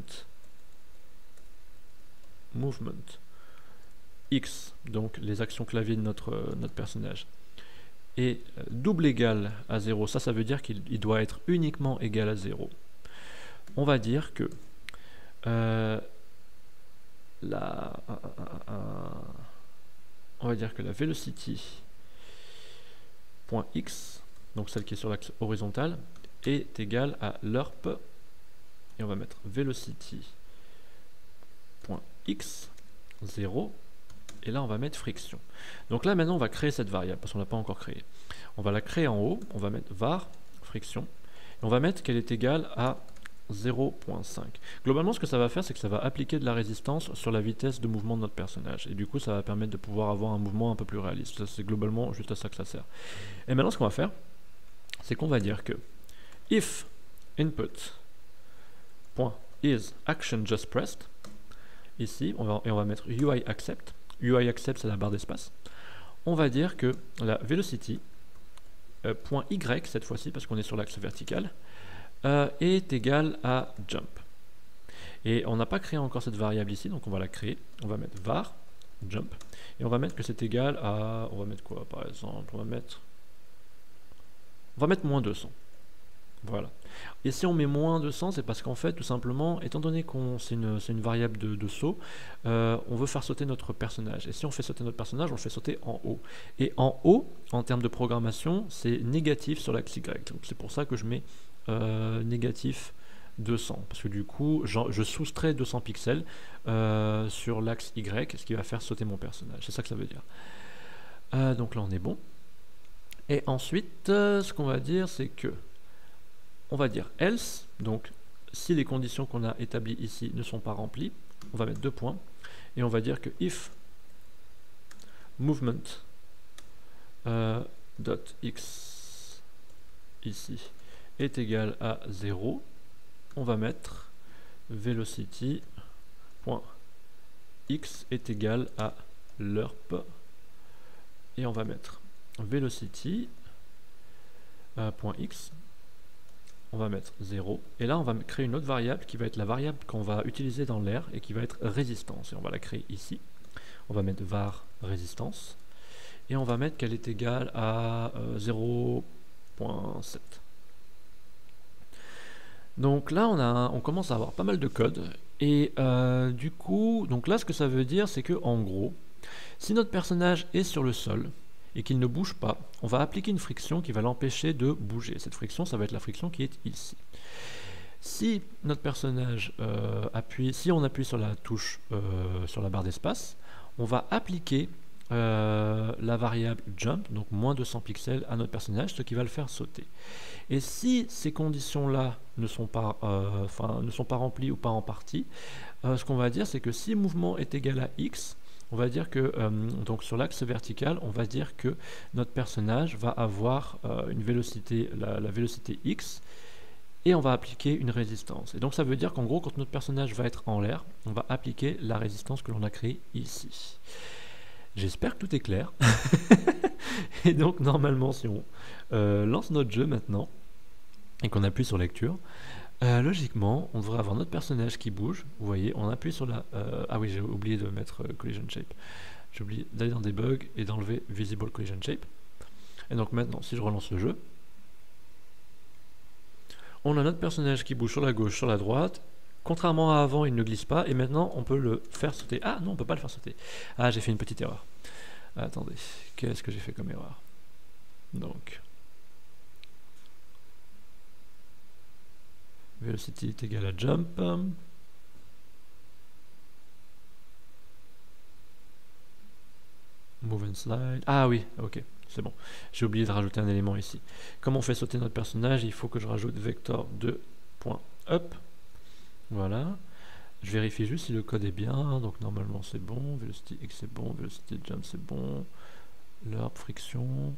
movement x, donc les actions clavier de notre, euh, notre personnage, et double égal à zéro, ça ça veut dire qu'il doit être uniquement égal à zéro. On va dire que euh, la euh, euh, euh, on va dire que la velocity point x, donc celle qui est sur l'axe horizontal, est égale à l'erp, et on va mettre velocity point x zéro. Et là on va mettre friction. Donc là maintenant on va créer cette variable parce qu'on ne l'a pas encore créée. On va la créer en haut, on va mettre var friction et on va mettre qu'elle est égale à zéro virgule cinq. Globalement ce que ça va faire, c'est que ça va appliquer de la résistance sur la vitesse de mouvement de notre personnage et du coup ça va permettre de pouvoir avoir un mouvement un peu plus réaliste. C'est globalement juste à ça que ça sert. Et maintenant ce qu'on va faire, c'est qu'on va dire que if input point is action just pressed, ici on va, et on va mettre U I accept. U I accept, c'est la barre d'espace. On va dire que la velocity euh, point y cette fois-ci, parce qu'on est sur l'axe vertical, euh, est égale à jump. Et on n'a pas créé encore cette variable ici, donc on va la créer. On va mettre var jump et on va mettre que c'est égal à, on va mettre quoi par exemple, on va mettre, on va mettre moins deux cents. Voilà. Et si on met moins deux cents, c'est parce qu'en fait, tout simplement, étant donné qu'on c'est une, une variable de, de saut, euh, on veut faire sauter notre personnage. Et si on fait sauter notre personnage, on le fait sauter en haut. Et en haut, en termes de programmation, c'est négatif sur l'axe Y. Donc c'est pour ça que je mets euh, négatif deux cents. Parce que du coup, je soustrais deux cents pixels euh, sur l'axe Y, ce qui va faire sauter mon personnage. C'est ça que ça veut dire. Euh, donc là, on est bon. Et ensuite, euh, ce qu'on va dire, c'est que on va dire else, donc si les conditions qu'on a établies ici ne sont pas remplies, on va mettre deux points, et on va dire que if movement euh, dot x ici est égal à zéro, on va mettre velocity point x est égal à l'erp, et on va mettre velocity euh, point x, on va mettre zéro, et là on va créer une autre variable qui va être la variable qu'on va utiliser dans l'air et qui va être résistance, et on va la créer ici. On va mettre var résistance et on va mettre qu'elle est égale à euh, zéro virgule sept. Donc là on, a, on commence à avoir pas mal de code, et euh, du coup, donc là ce que ça veut dire, c'est que en gros, si notre personnage est sur le sol et qu'il ne bouge pas, on va appliquer une friction qui va l'empêcher de bouger. Cette friction, ça va être la friction qui est ici. Si notre personnage euh, appuie, si on appuie sur la touche, euh, sur la barre d'espace, on va appliquer euh, la variable jump, donc moins deux cents pixels à notre personnage, ce qui va le faire sauter. Et si ces conditions-là ne sont pas, euh, enfin, ne sont pas remplies ou pas en partie, euh, ce qu'on va dire, c'est que si mouvement est égal à x, on va dire que euh, donc sur l'axe vertical, on va dire que notre personnage va avoir euh, une vélocité, la, la vélocité x, et on va appliquer une résistance. Et donc ça veut dire qu'en gros, quand notre personnage va être en l'air, on va appliquer la résistance que l'on a créée ici. J'espère que tout est clair. Et donc normalement, si on euh, lance notre jeu maintenant, et qu'on appuie sur lecture, euh, logiquement, on devrait avoir notre personnage qui bouge. Vous voyez, on appuie sur la... Euh, ah oui, j'ai oublié de mettre euh, Collision Shape. J'ai oublié d'aller dans Debug et d'enlever Visible Collision Shape. Et donc maintenant, si je relance le jeu, on a notre personnage qui bouge sur la gauche, sur la droite. Contrairement à avant, il ne glisse pas. Et maintenant, on peut le faire sauter. Ah non, on ne peut pas le faire sauter. Ah, j'ai fait une petite erreur. Ah, attendez, qu'est-ce que j'ai fait comme erreur? Donc... Velocity est égal à jump. Move and slide. Ah oui, ok, c'est bon. J'ai oublié de rajouter un élément ici. Comme on fait sauter notre personnage, il faut que je rajoute vector deux.up. Voilà. Je vérifie juste si le code est bien. Donc normalement c'est bon. Velocity X c'est bon. Velocity jump c'est bon. L'herbe friction.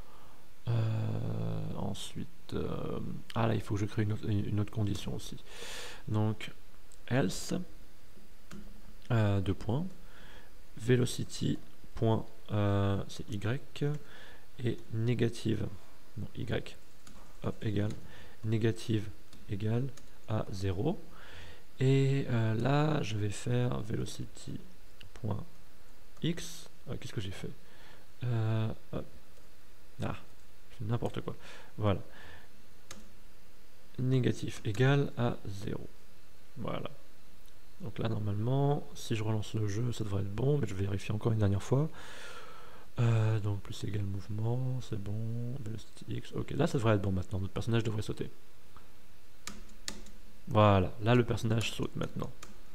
Euh, ensuite, euh, ah là il faut que je crée une autre, une autre condition aussi. Donc else euh, deux points velocity point euh, c'est y et négative non y hop égale négative égale à zéro et euh, là je vais faire velocity point x. Euh, qu'est-ce que j'ai fait euh, hop. Ah, n'importe quoi. Voilà. Négatif égal à zéro. Voilà. Donc là, normalement, si je relance le jeu, ça devrait être bon, mais je vais vérifier encore une dernière fois. Euh, donc, plus égal mouvement, c'est bon. Velocity X. Ok, là, ça devrait être bon maintenant. Notre personnage devrait sauter. Voilà. Là, le personnage saute maintenant.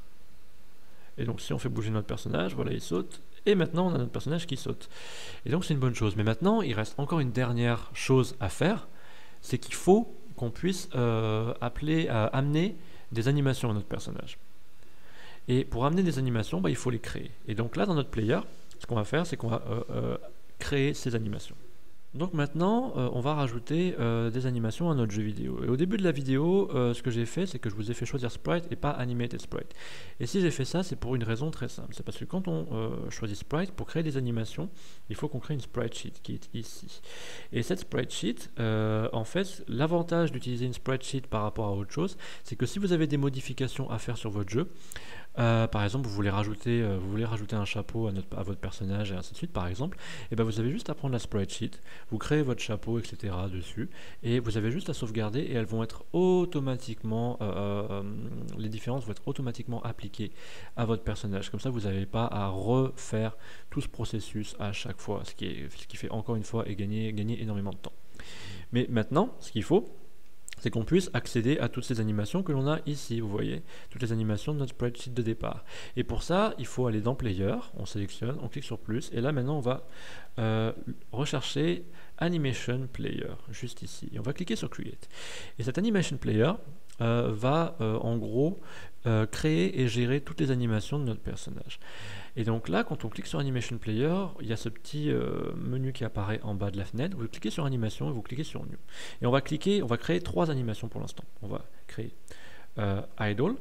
Et donc, si on fait bouger notre personnage, voilà, il saute. Et maintenant, on a notre personnage qui saute. Et donc, c'est une bonne chose. Mais maintenant, il reste encore une dernière chose à faire. C'est qu'il faut qu'on puisse euh, appeler, euh, amener des animations à notre personnage. Et pour amener des animations, bah, il faut les créer. Et donc là, dans notre player, ce qu'on va faire, c'est qu'on va euh, euh, créer ces animations. Donc maintenant, euh, on va rajouter euh, des animations à notre jeu vidéo. Et au début de la vidéo, euh, ce que j'ai fait, c'est que je vous ai fait choisir Sprite et pas Animated Sprite. Et si j'ai fait ça, c'est pour une raison très simple. C'est parce que quand on euh, choisit Sprite, pour créer des animations, il faut qu'on crée une Sprite Sheet qui est ici. Et cette Sprite Sheet, euh, en fait, l'avantage d'utiliser une Sprite Sheet par rapport à autre chose, c'est que si vous avez des modifications à faire sur votre jeu, Euh, par exemple, vous voulez rajouter, euh, vous voulez rajouter un chapeau à, notre, à votre personnage et ainsi de suite, par exemple, et ben vous avez juste à prendre la sprite sheet, vous créez votre chapeau, et cetera dessus, et vous avez juste à sauvegarder et elles vont être automatiquement, euh, euh, les différences vont être automatiquement appliquées à votre personnage. Comme ça, vous n'avez pas à refaire tout ce processus à chaque fois, ce qui, est, ce qui fait encore une fois et gagner, gagner énormément de temps. Mais maintenant, ce qu'il faut, c'est qu'on puisse accéder à toutes ces animations que l'on a ici, vous voyez, toutes les animations de notre spreadsheet de départ. Et pour ça, il faut aller dans Player, on sélectionne, on clique sur plus, et là maintenant on va euh, rechercher Animation Player, juste ici, et on va cliquer sur Create. Et cet Animation Player euh, va euh, en gros euh, créer et gérer toutes les animations de notre personnage. Et donc là, quand on clique sur Animation Player, il y a ce petit euh, menu qui apparaît en bas de la fenêtre. Vous cliquez sur Animation et vous cliquez sur New. Et on va cliquer, on va créer trois animations pour l'instant. On va créer euh, Idle,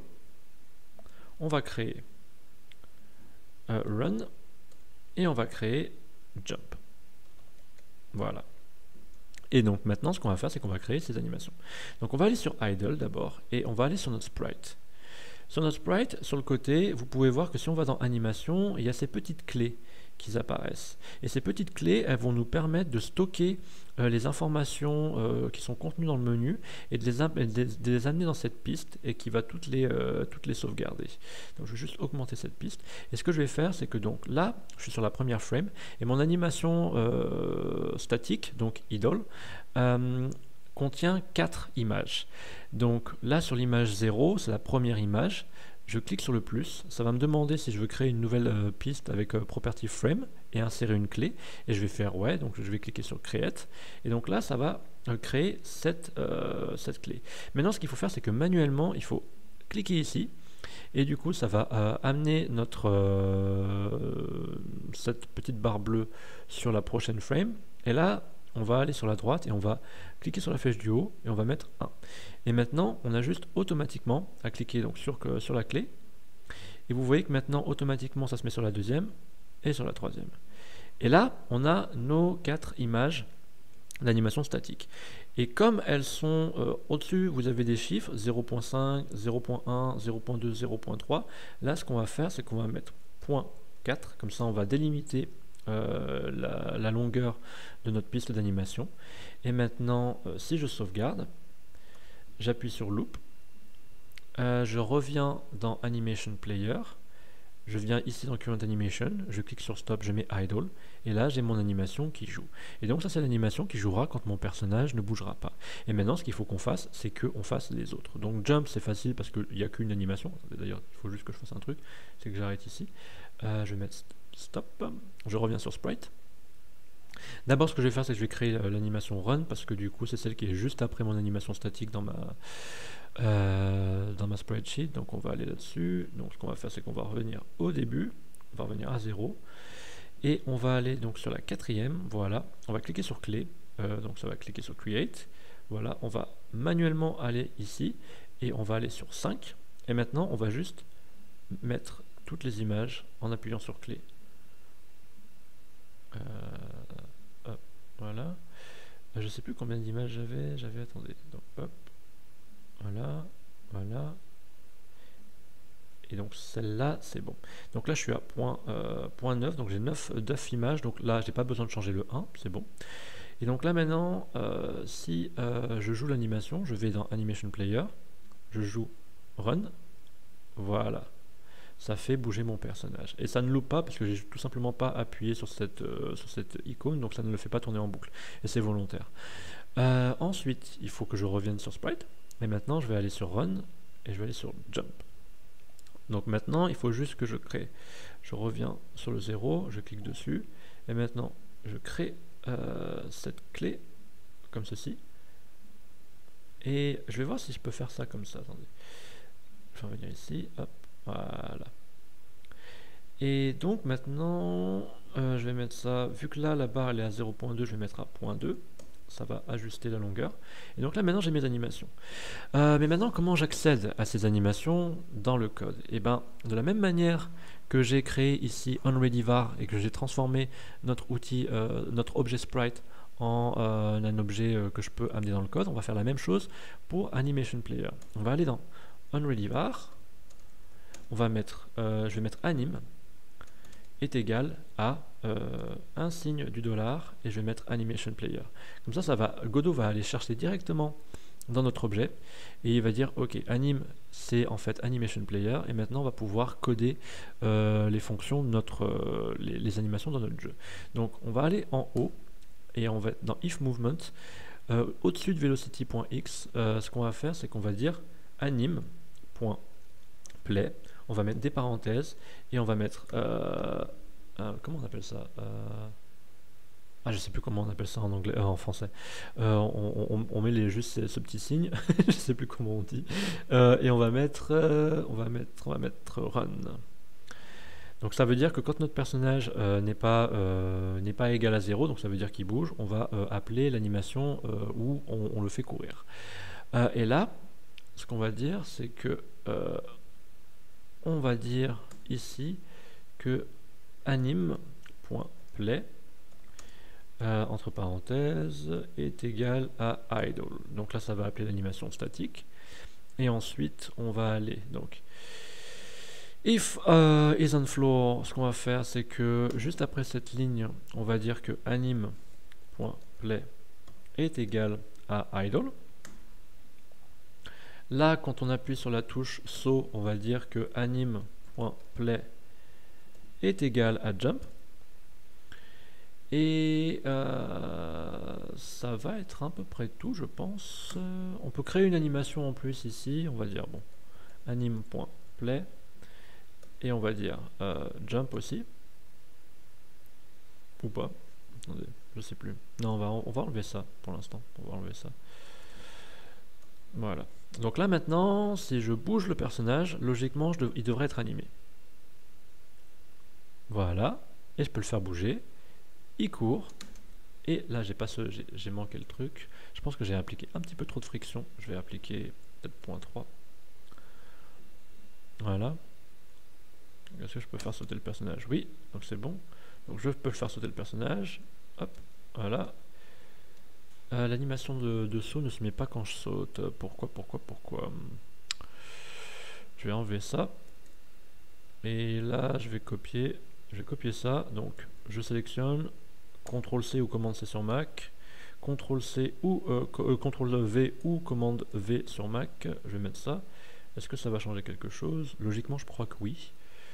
on va créer euh, Run et on va créer Jump. Voilà. Et donc maintenant, ce qu'on va faire, c'est qu'on va créer ces animations. Donc on va aller sur Idle d'abord et on va aller sur notre Sprite. Sur notre sprite, sur le côté, vous pouvez voir que si on va dans animation, il y a ces petites clés qui apparaissent. Et ces petites clés, elles vont nous permettre de stocker euh, les informations euh, qui sont contenues dans le menu et de les, de, de les amener dans cette piste et qui va toutes les, euh, toutes les sauvegarder. Donc je vais juste augmenter cette piste. Et ce que je vais faire, c'est que donc là, je suis sur la première frame et mon animation euh, statique, donc idle, euh, contient quatre images. Donc là sur l'image zéro, c'est la première image, je clique sur le plus, ça va me demander si je veux créer une nouvelle euh, piste avec euh, Property Frame et insérer une clé, et je vais faire ouais, donc je vais cliquer sur Create, et donc là ça va euh, créer cette, euh, cette clé. Maintenant ce qu'il faut faire, c'est que manuellement il faut cliquer ici, et du coup ça va euh, amener notre euh, cette petite barre bleue sur la prochaine frame, et là on va aller sur la droite et on va cliquer sur la flèche du haut et on va mettre un. Et maintenant, on a juste automatiquement à cliquer donc sur, sur la clé. Et vous voyez que maintenant, automatiquement, ça se met sur la deuxième et sur la troisième. Et là, on a nos quatre images d'animation statique. Et comme elles sont euh, au-dessus, vous avez des chiffres zéro point cinq, zéro point un, zéro point deux, zéro point trois. Là, ce qu'on va faire, c'est qu'on va mettre point quatre. Comme ça, on va délimiter euh, la, la longueur de notre piste d'animation. Et maintenant, euh, si je sauvegarde, j'appuie sur Loop. Euh, je reviens dans Animation Player. Je viens ici dans Current Animation, je clique sur Stop, je mets Idle, et là j'ai mon animation qui joue. Et donc ça c'est l'animation qui jouera quand mon personnage ne bougera pas. Et maintenant ce qu'il faut qu'on fasse, c'est qu'on fasse les autres. Donc Jump c'est facile parce qu'il n'y a qu'une animation, d'ailleurs il faut juste que je fasse un truc, c'est que j'arrête ici. Euh, je vais mettre Stop, je reviens sur Sprite. D'abord ce que je vais faire c'est que je vais créer l'animation Run, parce que du coup c'est celle qui est juste après mon animation statique dans ma... Euh, dans ma spreadsheet, donc on va aller là-dessus. Donc ce qu'on va faire, c'est qu'on va revenir au début, on va revenir à zéro, et on va aller donc sur la quatrième, voilà, on va cliquer sur clé, euh, donc ça va cliquer sur create, voilà, on va manuellement aller ici, et on va aller sur cinq, et maintenant on va juste mettre toutes les images en appuyant sur clé. Euh, hop, voilà, je sais plus combien d'images j'avais, j'avais, attendez, donc hop, voilà, voilà. Et donc celle-là, c'est bon. Donc là, je suis à point, euh, point neuf, donc j'ai neuf, neuf images. Donc là, j'ai pas besoin de changer le un, c'est bon. Et donc là, maintenant, euh, si euh, je joue l'animation, je vais dans Animation Player, je joue Run, voilà. Ça fait bouger mon personnage. Et ça ne loupe pas parce que j'ai tout simplement pas appuyé sur cette, euh, sur cette icône, donc ça ne le fait pas tourner en boucle. Et c'est volontaire. Euh, ensuite, il faut que je revienne sur Sprite. Et maintenant, je vais aller sur Run et je vais aller sur Jump. Donc maintenant, il faut juste que je crée. Je reviens sur le zéro, je clique dessus. Et maintenant, je crée euh, cette clé comme ceci. Et je vais voir si je peux faire ça comme ça. Attendez. Je vais revenir ici. Hop, voilà. Et donc maintenant, euh, je vais mettre ça. Vu que là, la barre elle est à zéro point deux, je vais mettre à point deux. Ça va ajuster la longueur. Et donc là maintenant j'ai mes animations. Euh, mais maintenant comment j'accède à ces animations dans le code? Et bien de la même manière que j'ai créé ici onReadyVar et que j'ai transformé notre outil, euh, notre objet sprite en euh, un objet euh, que je peux amener dans le code, on va faire la même chose pour Animation Player. On va aller dans onReadyVar, on va mettre, euh, je vais mettre anim est égal à euh, un signe du dollar et je vais mettre animation player. Comme ça, ça va, Godot va aller chercher directement dans notre objet et il va dire ok, anim c'est en fait animation player et maintenant on va pouvoir coder euh, les fonctions de notre euh, les, les animations dans notre jeu. Donc on va aller en haut et on va dans if movement euh, au-dessus de velocity.x, euh, ce qu'on va faire c'est qu'on va dire anim.play. On va mettre des parenthèses et on va mettre euh, euh, comment on appelle ça euh, ah je sais plus comment on appelle ça en anglais euh, en français euh, on, on, on met les, juste ce, ce petit signe je sais plus comment on dit euh, et on va mettre euh, on va mettre on va mettre run. Donc ça veut dire que quand notre personnage euh, n'est pas euh, n'est pas égal à zéro, donc ça veut dire qu'il bouge, on va euh, appeler l'animation euh, où on, on le fait courir. Euh, et là ce qu'on va dire c'est que euh, on va dire ici que anim.play euh, entre parenthèses est égal à idle. Donc là ça va appeler l'animation statique et ensuite on va aller donc if uh, is on floor, ce qu'on va faire c'est que juste après cette ligne on va dire que anim.play est égal à idle. Là, quand on appuie sur la touche saut, on va dire que anim.play est égal à jump. Et euh, ça va être à peu près tout, je pense. Euh, on peut créer une animation en plus ici. On va dire bon, anim.play et on va dire euh, jump aussi. Ou pas. Attendez, je sais plus. Non, on va, on va enlever ça pour l'instant. On va enlever ça. Voilà. Donc là maintenant, si je bouge le personnage, logiquement, je dev il devrait être animé. Voilà. Et je peux le faire bouger. Il court. Et là, j'ai pas ce, j'ai manqué le truc. Je pense que j'ai appliqué un petit peu trop de friction. Je vais appliquer peut-être point trois. Voilà. Est-ce que je peux faire sauter le personnage? Oui, donc c'est bon. Donc je peux faire sauter le personnage. Hop, voilà. Euh, L'animation de, de saut ne se met pas quand je saute. Pourquoi, pourquoi, pourquoi? Je vais enlever ça. Et là, je vais copier. Je vais copier ça. Donc, je sélectionne. contrôle C ou commande C sur Mac. contrôle C ou euh, euh, contrôle V ou commande V sur Mac. Je vais mettre ça. Est-ce que ça va changer quelque chose? Logiquement, je crois que oui.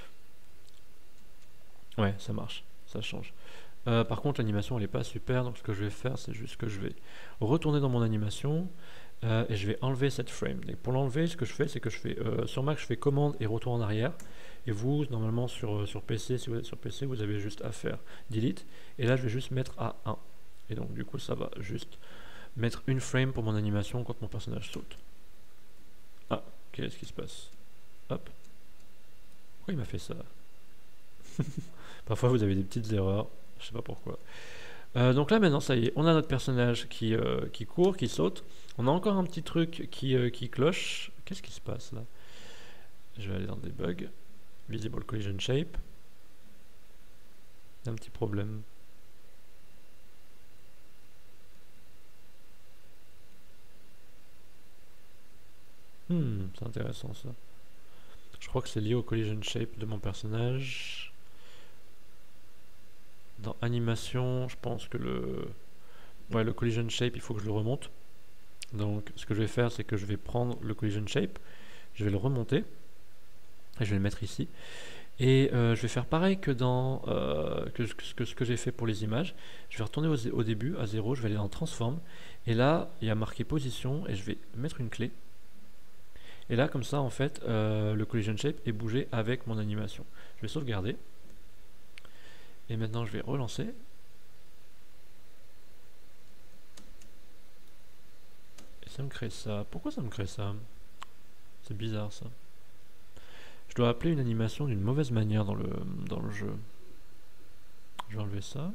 Ouais, ça marche. Ça change. Euh, par contre, l'animation elle n'est pas super, donc ce que je vais faire, c'est juste que je vais retourner dans mon animation euh, et je vais enlever cette frame. Et pour l'enlever, ce que je fais, c'est que je fais euh, sur Mac, je fais commande et retour en arrière. Et vous, normalement sur, euh, sur P C, si vous êtes sur P C, vous avez juste à faire delete. Et là, je vais juste mettre à un. Et donc, du coup, ça va juste mettre une frame pour mon animation quand mon personnage saute. Ah, qu'est-ce qui se passe? Hop. Pourquoi il m'a fait ça? Parfois, vous avez des petites erreurs. Je sais pas pourquoi. Euh, donc là maintenant ça y est, on a notre personnage qui, euh, qui court, qui saute. On a encore un petit truc qui, euh, qui cloche. Qu'est-ce qui se passe là? Je vais aller dans Debug. Visible Collision Shape. Un petit problème. Hmm, c'est intéressant ça. Je crois que c'est lié au Collision Shape de mon personnage. Dans animation, je pense que le, ouais, le collision shape, il faut que je le remonte. Donc, ce que je vais faire, c'est que je vais prendre le collision shape, je vais le remonter, et je vais le mettre ici. Et euh, je vais faire pareil que dans euh, que, que ce que j'ai fait pour les images. Je vais retourner au, au début, à zéro, je vais aller dans Transform. Et là, il y a marqué position, et je vais mettre une clé. Et là, comme ça, en fait, euh, le collision shape est bougé avec mon animation. Je vais sauvegarder. Et maintenant, je vais relancer. Et ça me crée ça. Pourquoi ça me crée ça? C'est bizarre, ça. Je dois appeler une animation d'une mauvaise manière dans le, dans le jeu. Je vais enlever ça.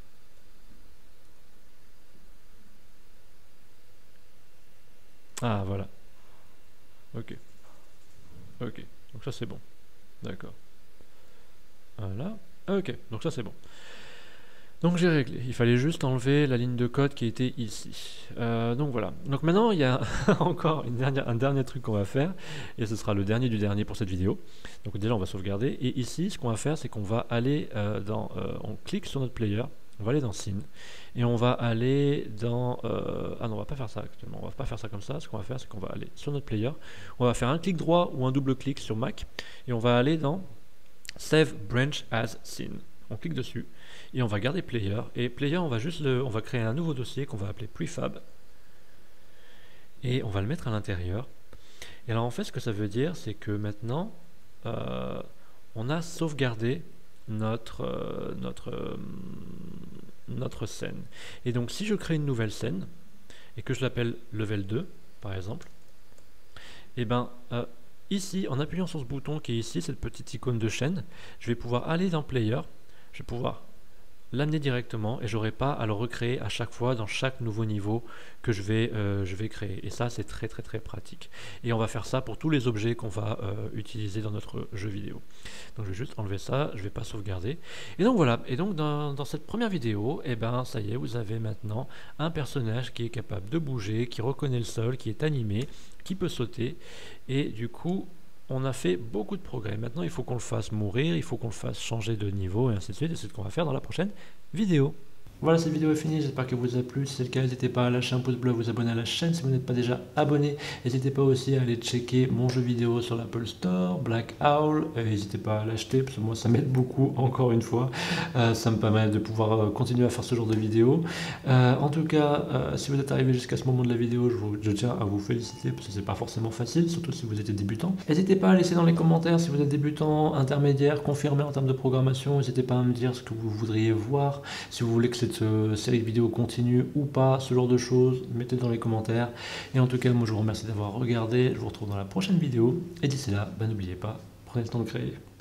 Ah, voilà. Ok. Ok. Donc ça, c'est bon. D'accord. Voilà. Ok. Donc ça, c'est bon. Donc j'ai réglé, il fallait juste enlever la ligne de code qui était ici. Euh, donc voilà. Donc maintenant il y a encore une dernière, un dernier truc qu'on va faire, et ce sera le dernier du dernier pour cette vidéo. Donc déjà on va sauvegarder, et ici ce qu'on va faire c'est qu'on va aller euh, dans, euh, on clique sur notre player, on va aller dans Scene, et on va aller dans, euh, ah non on va pas faire ça actuellement, on va pas faire ça comme ça, ce qu'on va faire c'est qu'on va aller sur notre player, on va faire un clic droit ou un double clic sur Mac, et on va aller dans Save Branch as Scene. On clique dessus et on va garder player, et player on va juste le, on va créer un nouveau dossier qu'on va appeler prefab et on va le mettre à l'intérieur. Et alors en fait ce que ça veut dire c'est que maintenant euh, on a sauvegardé notre euh, notre euh, notre scène, et donc si je crée une nouvelle scène et que je l'appelle level deux par exemple, et ben euh, ici en appuyant sur ce bouton qui est ici, cette petite icône de chaîne, je vais pouvoir aller dans player, je vais pouvoir l'amener directement et j'aurai pas à le recréer à chaque fois dans chaque nouveau niveau que je vais, euh, je vais créer. Et ça c'est très très très pratique. Et on va faire ça pour tous les objets qu'on va euh, utiliser dans notre jeu vidéo. Donc je vais juste enlever ça, je vais pas sauvegarder. Et donc voilà, et donc dans, dans cette première vidéo, et eh ben ça y est, vous avez maintenant un personnage qui est capable de bouger, qui reconnaît le sol, qui est animé, qui peut sauter, et du coup on a fait beaucoup de progrès. Maintenant, il faut qu'on le fasse mourir, il faut qu'on le fasse changer de niveau, et ainsi de suite. Et c'est ce qu'on va faire dans la prochaine vidéo. Voilà, cette vidéo est finie, j'espère qu'elle vous a plu. Si c'est le cas, n'hésitez pas à lâcher un pouce bleu, à vous abonner à la chaîne si vous n'êtes pas déjà abonné. N'hésitez pas aussi à aller checker mon jeu vidéo sur l'Apple Store, Black Owl. N'hésitez pas à l'acheter, parce que moi ça m'aide beaucoup, encore une fois. Euh, ça me permet de pouvoir euh, continuer à faire ce genre de vidéo. Euh, en tout cas, euh, si vous êtes arrivé jusqu'à ce moment de la vidéo, je, vous, je tiens à vous féliciter, parce que c'est pas forcément facile, surtout si vous êtes débutant. N'hésitez pas à laisser dans les commentaires si vous êtes débutant, intermédiaire, confirmé en termes de programmation. N'hésitez pas à me dire ce que vous voudriez voir, si vous voulez que cette euh, série de vidéos continue ou pas, ce genre de choses, mettez dans les commentaires. Et en tout cas, moi je vous remercie d'avoir regardé, je vous retrouve dans la prochaine vidéo, et d'ici là, bah, n'oubliez pas, prenez le temps de créer.